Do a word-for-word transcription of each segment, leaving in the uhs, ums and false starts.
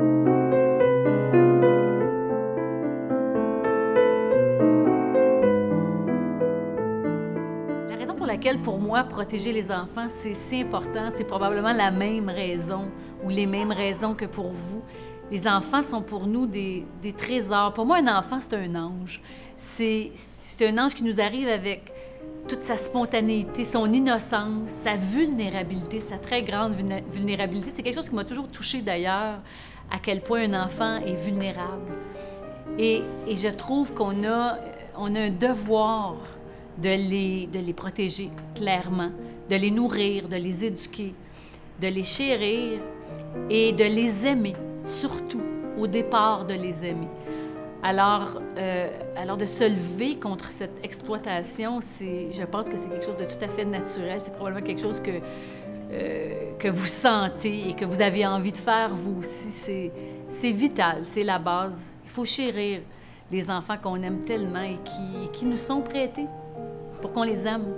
La raison pour laquelle, pour moi, protéger les enfants, c'est si important, c'est probablement la même raison ou les mêmes raisons que pour vous. Les enfants sont pour nous des, des trésors. Pour moi, un enfant, c'est un ange. C'est un ange qui nous arrive avec toute sa spontanéité, son innocence, sa vulnérabilité, sa très grande vulnérabilité. C'est quelque chose qui m'a toujours touchée d'ailleurs, à quel point un enfant est vulnérable. Et, et je trouve qu'on a, on a un devoir de les, de les protéger clairement, de les nourrir, de les éduquer, de les chérir et de les aimer, surtout au départ de les aimer. Alors, euh, alors de se lever contre cette exploitation, je pense que c'est quelque chose de tout à fait naturel. C'est probablement quelque chose que, euh, que vous sentez et que vous avez envie de faire vous aussi. C'est vital, c'est la base. Il faut chérir les enfants qu'on aime tellement et qui, qui nous sont prêtés pour qu'on les aime.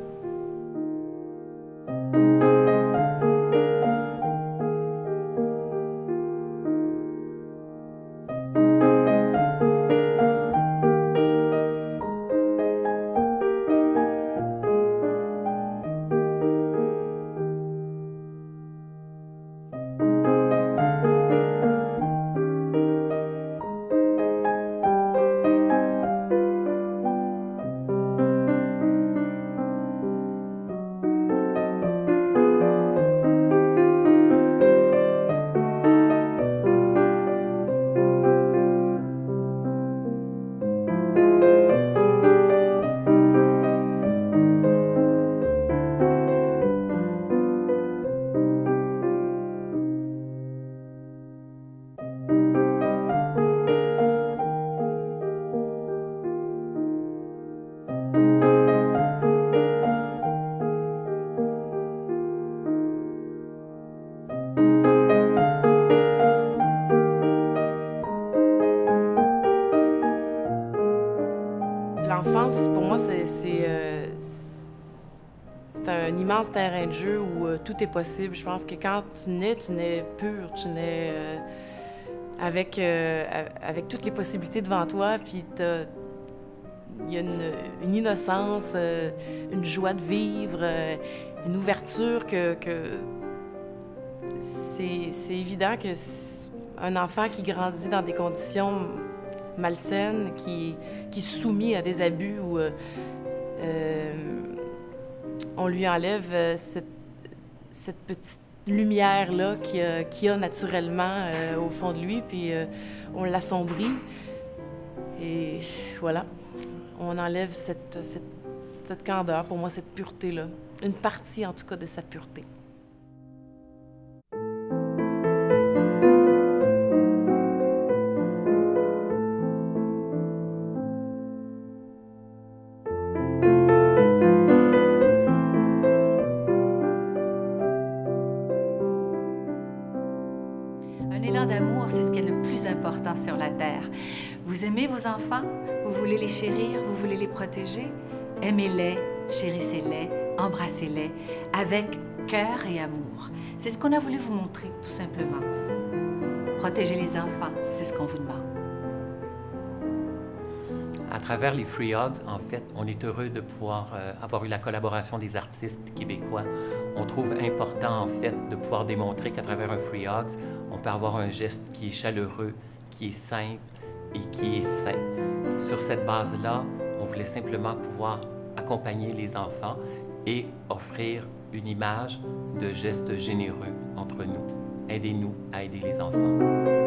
L'enfance, pour moi, c'est euh, un immense terrain de jeu où euh, tout est possible. Je pense que quand tu nais, tu nais pur, tu nais euh, avec, euh, avec toutes les possibilités devant toi, puis il y a une, une innocence, euh, une joie de vivre, euh, une ouverture que, que c'est évident que un enfant qui grandit dans des conditions malsaine, qui, qui est soumis à des abus où euh, euh, on lui enlève euh, cette, cette petite lumière-là qu'il a, qu'il a naturellement euh, au fond de lui, puis euh, on l'assombrit. Et voilà, on enlève cette, cette, cette candeur, pour moi, cette pureté-là. Une partie, en tout cas, de sa pureté. Un élan d'amour, c'est ce qui est le plus important sur la Terre. Vous aimez vos enfants, vous voulez les chérir, vous voulez les protéger. Aimez-les, chérissez-les, embrassez-les avec cœur et amour. C'est ce qu'on a voulu vous montrer, tout simplement. Protégez les enfants, c'est ce qu'on vous demande. À travers les Free Hugs, en fait, on est heureux de pouvoir euh, avoir eu la collaboration des artistes québécois. On trouve important, en fait, de pouvoir démontrer qu'à travers un Free Hugs, on peut avoir un geste qui est chaleureux, qui est simple et qui est sain. Sur cette base-là, on voulait simplement pouvoir accompagner les enfants et offrir une image de gestes généreux entre nous. Aidez-nous à aider les enfants.